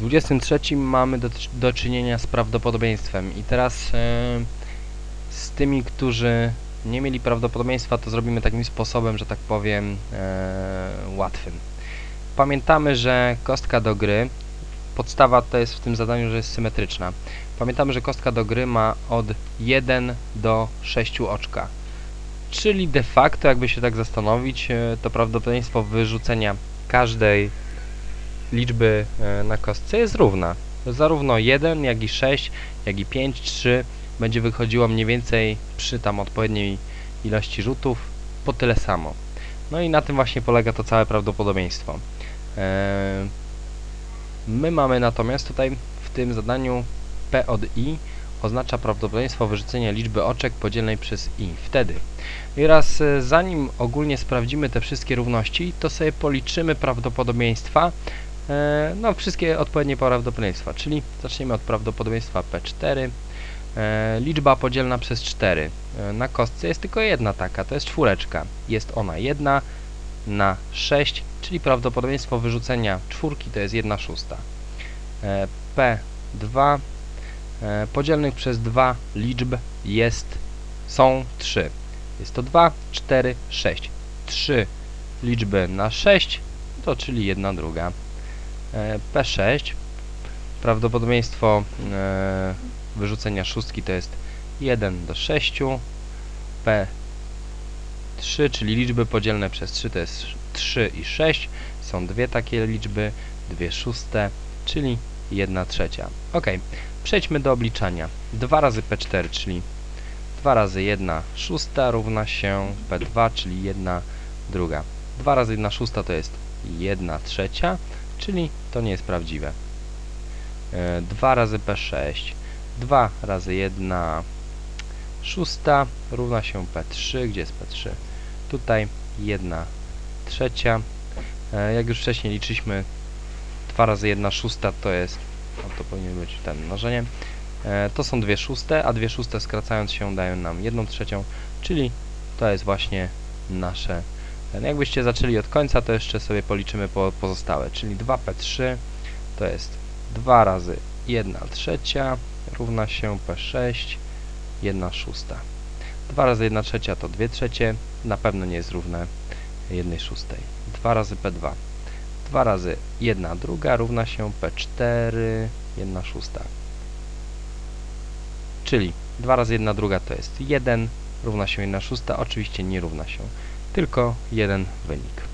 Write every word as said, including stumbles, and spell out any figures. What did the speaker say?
dwudziestym trzecim mamy do, do czynienia z prawdopodobieństwem i teraz yy, z tymi, którzy nie mieli prawdopodobieństwa, to zrobimy takim sposobem, że tak powiem, yy, łatwym. Pamiętamy, że kostka do gry, podstawa to jest w tym zadaniu, że jest symetryczna. Pamiętamy, że kostka do gry ma od jeden do sześciu oczka. Czyli de facto, jakby się tak zastanowić, to prawdopodobieństwo wyrzucenia każdej liczby na kostce jest równa. Zarówno jeden, jak i sześć, jak i pięć, trzy będzie wychodziło mniej więcej przy tam odpowiedniej ilości rzutów po tyle samo. No i na tym właśnie polega to całe prawdopodobieństwo. Eee, my mamy natomiast tutaj w tym zadaniu P od I oznacza prawdopodobieństwo wyrzucenia liczby oczek podzielnej przez I. Wtedy. I teraz zanim ogólnie sprawdzimy te wszystkie równości, to sobie policzymy prawdopodobieństwa, e, no wszystkie odpowiednie prawdopodobieństwa, czyli zaczniemy od prawdopodobieństwa P cztery. E, liczba podzielna przez cztery. E, na kostce jest tylko jedna taka, to jest czwóreczka. Jest ona jedna na sześć, czyli prawdopodobieństwo wyrzucenia czwórki to jest jedna szósta. E, P dwa. E, podzielnych przez dwa liczb jest, są trzy. Jest to dwa, cztery, sześć. trzy liczby na sześć, to czyli jedna druga. E, P sześć. Prawdopodobieństwo e, wyrzucenia szóstki to jest jeden do sześciu. P trzy, czyli liczby podzielne przez trzy to jest trzy i sześć. Są dwie takie liczby, dwie szóste, czyli jedna trzecia. Ok, przejdźmy do obliczania. dwa razy P cztery, czyli dwa razy jedna szósta równa się P dwa, czyli jedna druga. dwa razy jedna szósta to jest jedna trzecia, czyli to nie jest prawdziwe. E, dwa razy P sześć. dwa razy jedna szósta równa się P trzy. Gdzie jest P trzy? Tutaj jedna trzecia. E, jak już wcześniej liczyliśmy, dwa razy jedna szósta to jest, no to powinien być ten mnożenie. E, to są dwie szóste, a dwie szóste skracając się dają nam jedną trzecią, czyli to jest właśnie nasze. No jakbyście zaczęli od końca, to jeszcze sobie policzymy po pozostałe, czyli dwa P trzy to jest dwa razy jedna trzecia równa się P sześć, jedna szósta. dwa razy jedna trzecia to dwie trzecie, na pewno nie jest równe jednej szóstej. dwa razy P dwa. dwa razy jedna druga równa się P cztery, jedna szósta. Czyli dwa razy jedna druga to jest jeden, równa się jedna szósta, oczywiście nie równa się, tylko jeden wynik.